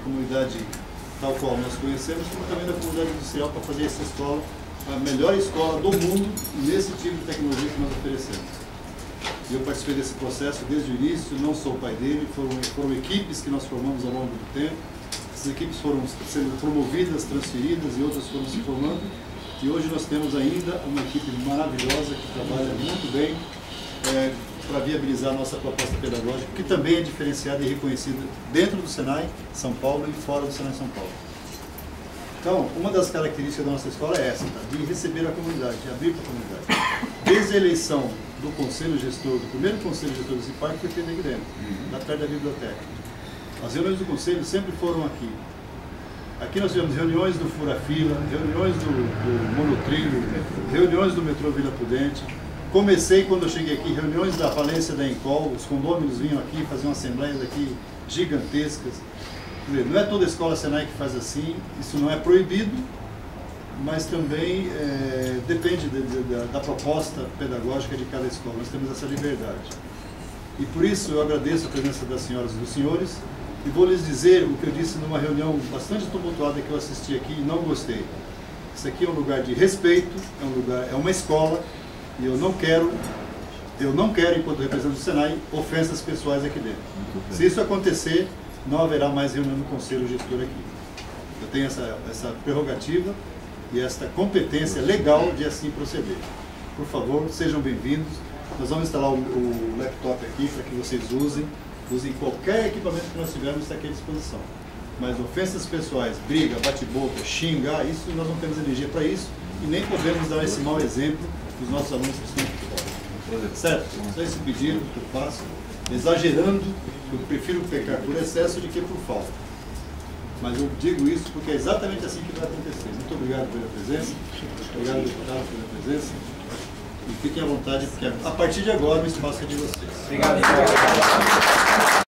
comunidade tal qual nós conhecemos, como também da comunidade industrial, para fazer essa escola a melhor escola do mundo nesse tipo de tecnologia que nós oferecemos. E eu participei desse processo desde o início, não sou o pai dele, foram equipes que nós formamos ao longo do tempo. Essas equipes foram sendo promovidas, transferidas e outras foram se formando. E hoje nós temos ainda uma equipe maravilhosa que trabalha muito bem para viabilizar a nossa proposta pedagógica, que também é diferenciada e reconhecida dentro do Senai São Paulo e fora do Senai São Paulo. Então, uma das características da nossa escola é essa, tá? De receber a comunidade, de abrir para a comunidade. Desde a eleição do conselho gestor, do primeiro conselho gestor desse parque, foi feito aqui dentro, na perto da biblioteca. As reuniões do conselho sempre foram aqui. Aqui nós tivemos reuniões do Fura-Fila, reuniões do Monotrilho, reuniões do metrô Vila Prudente. Comecei, quando eu cheguei aqui, reuniões da falência da Encol, os condôminos vinham aqui, faziam assembleias aqui gigantescas. Não é toda a escola Senai que faz assim, isso não é proibido, mas também depende da proposta pedagógica de cada escola. Nós temos essa liberdade. E por isso eu agradeço a presença das senhoras e dos senhores e vou lhes dizer o que eu disse numa reunião bastante tumultuada que eu assisti aqui e não gostei. Isso aqui é um lugar de respeito, é uma escola e eu não quero, enquanto representante do Senai, ofensas pessoais aqui dentro. Se isso acontecer, não haverá mais reunião no conselho gestor aqui. Eu tenho essa prerrogativa e esta competência legal de assim proceder. Por favor, sejam bem-vindos. Nós vamos instalar o laptop aqui para que vocês usem qualquer equipamento que nós tivermos, está aqui à disposição. Mas ofensas pessoais, briga, bate-boca, xingar, isso nós não temos energia para isso e nem podemos dar esse mau exemplo para os nossos alunos que estão aqui fora. Certo? Só esse pedido que eu faço, exagerando, eu prefiro pecar por excesso do que por falta. Mas eu digo isso porque é exatamente assim que vai acontecer. Muito obrigado pela presença, obrigado, deputado, pela presença. E fiquem à vontade, porque a partir de agora o espaço é de vocês. Obrigado.